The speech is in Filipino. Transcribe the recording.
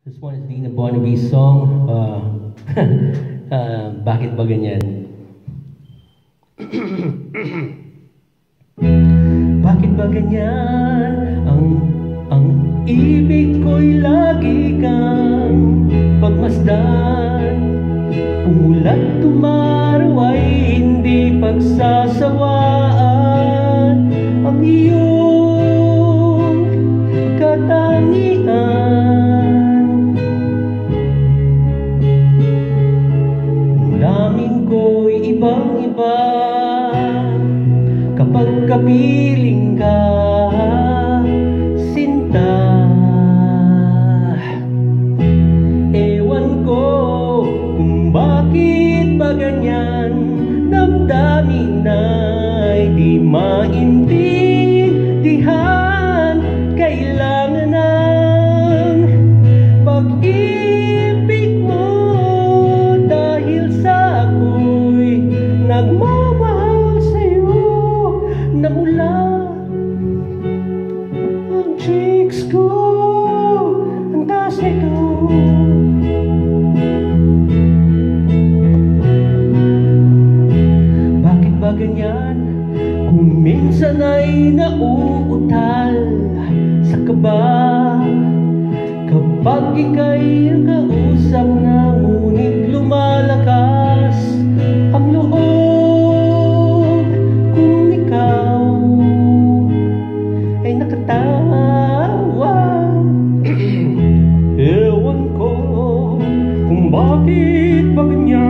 This one is Dina Bonnabee's song, Bakit Ba Ganyan? Bakit ba ganyan? Ang ibig ko'y lagi kang pagmasdan. Umulat tumaraw ay hindi pagsasawaan. Ang iyong katangian, damdamin ko'y ibang-iba kapag kapiling ka, sinta. Ewan ko kung bakit ba ganyan, damdamin ay di maintindihan. Kailangan ng pag-ibig mo dahil sa ako'y nagmamahal sa'yo na mula ang cheeks ko, ang taas nito. Bakit ba ganyan? Kung minsan ay nauutal sa kaba, kapag ika'y kausap na ngunit lumalakas ang loob kung ikaw ay nakatawa. Ewan ko kung bakit ba ganyan,